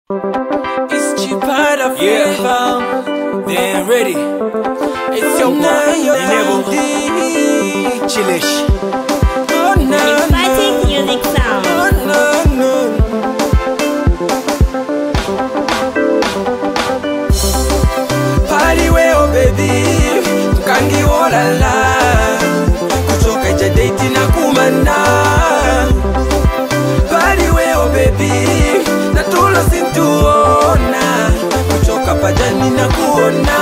It's cheaper to flavor. Then ready. It's your boy, Nebo. Chilish. Oh no, Exotic music sound. oh no, no. Party way, oh baby. Tukangi olala. Kutoka ja date na kumana. Party way, oh baby. Natulo sintuona. Kutoka pajani na kuona.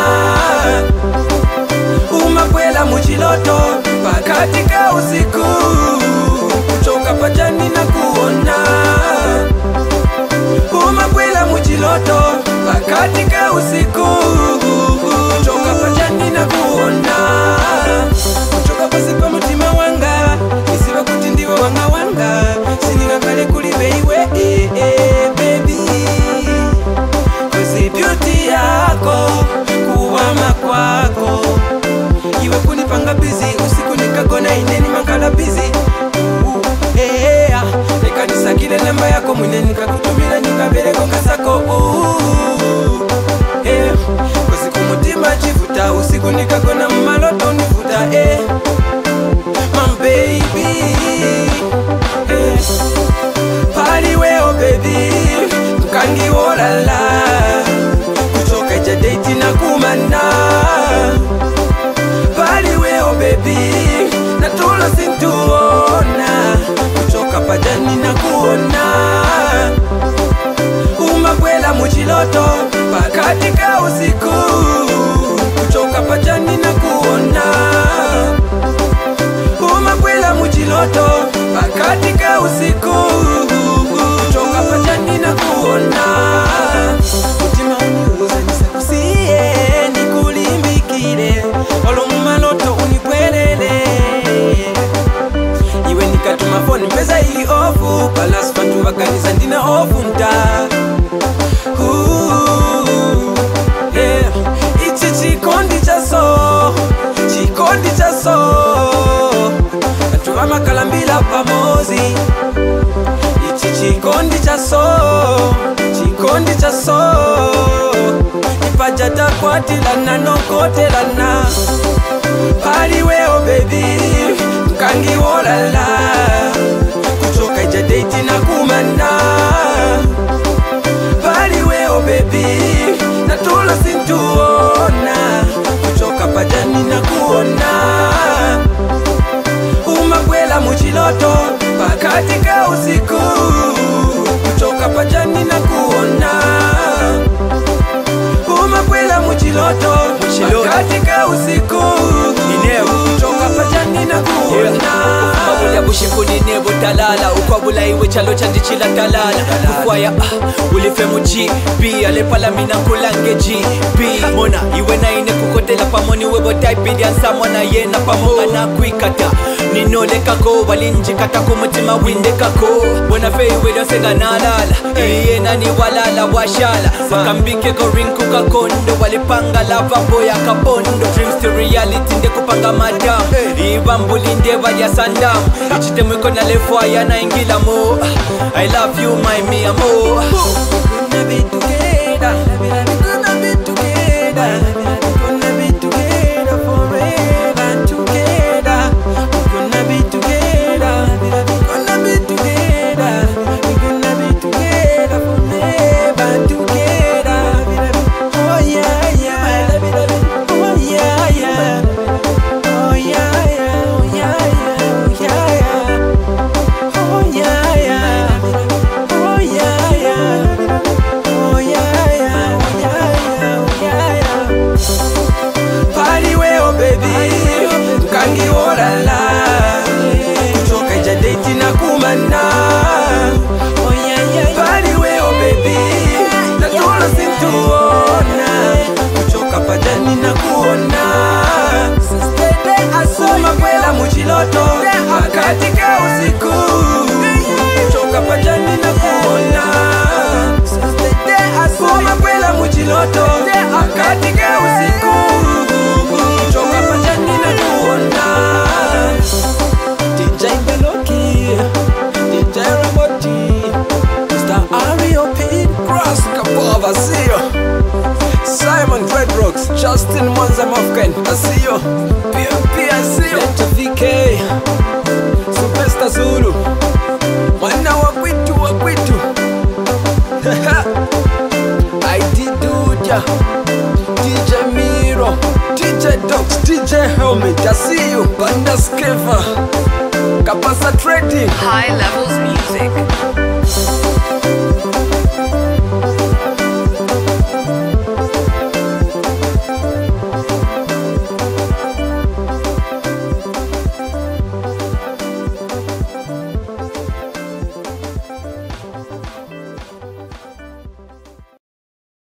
Umakwela muchiloto pakatika usiku. Kutoka pajani na kuona. Umakwela muchiloto pakatika usiku. Kutoka pajani na kuona. Kutoka pasipa mutima wanga. Isiwa kutindiwa wanga wanga. Sininga kale kulibeiwe baby. Cause beauty yako kuwama kwako. Iwe kunipanga busy usiku nikagona ineni makala busy. Nekanisa kile namba yako mwine nikakutumila nikabeleko kasako. Cause kumutima chifuta usiku nikagona mmaloto nifuta. My baby. Party way oh baby. Tukangi olala. Kutoka ja date na kumana. Party way oh baby. Natulo sintuona. Kutoka pajani na kuona. Umakwela muchiloto pakatika usiku. Kutoka pajani na kuona. Umakwela muchiloto pakatika usiku. Kutoka pajani na kuona. Mutima uniuza nisakusiye nikulimbikile. Olo mumaloto unikwelele. Iwe nikatuma phone mpeza ili ofu. Palas fantu wakanisa ndina ofu nta. Ichi chikondi chaso. Chikondi chaso. Atuwa makalambila pamozi. Ichi chikondi chaso. Chikondi chaso. Ipajata kwatilana nokotelana. Party way oh baby. Tukangi olala. Kutoka ja date na kumana. Party way oh baby. Natulo sintuona. Kutoka pajani na kuona. Umakwela muchiloto pakatika usiku. Kutoka pajani na kuona. Umakwela muchiloto pakatika usiku. Kutoka pajani na kuona. Mabula bushikuni nebo talala. Ukwabula iwe chalo chandi chila talala. Kukwaya ulife muji B alepala mina kulange GB. Mona iwe na ine kukotela pamoni webo taipidi ansamona yena pamoga na kuikata. Ninole kako walinji kata kumutima winde kako. Bona fe iwe dosega nalala. Iye nani walala washala. Wakambike korinku kakondo. Walipanga lava boya kabondo. Dreams to reality nde kupanga madam. Ibambuli nde vaya sandam. Ichite mwiko na lefwa ya na ingila mo. I love you my mi amor. Gonna be together. Gonna be together. Gonna be together forever together. Gonna be together. Gonna be together. Gonna be together forever together. Oh yeah yeah. Oh yeah yeah. Oh yeah yeah. Oh yeah yeah. Oh yeah yeah. Oh yeah yeah. Oh yeah yeah. Oh yeah yeah. Oh yeah yeah. Party way oh baby. Tukangi olala. Kutoka ja date na kumana. Oh yeah yeah. Party way oh baby. Natulo sintuona. Kutoka pajani na kuona. Umakwela muchiloto pakatika usiku. Kutoka pajani na kuona. Umakwela muchiloto pakatika usiku. Kutoka pajani na kuona. DJ Beloki, DJ Roboti, Mr. R.E.O.P. Cross. love, I see you. Simon Dreadrocks, Justin Mwanza Mafken, I see you. PMP, I see you. Leta VK, Superstar Zulu, mwana wakwitu. I did Duja, DJ Miro, DJ Docs, DJ Helmet, I see you. Banda Skever, Kapasa Trading, High Levels Music.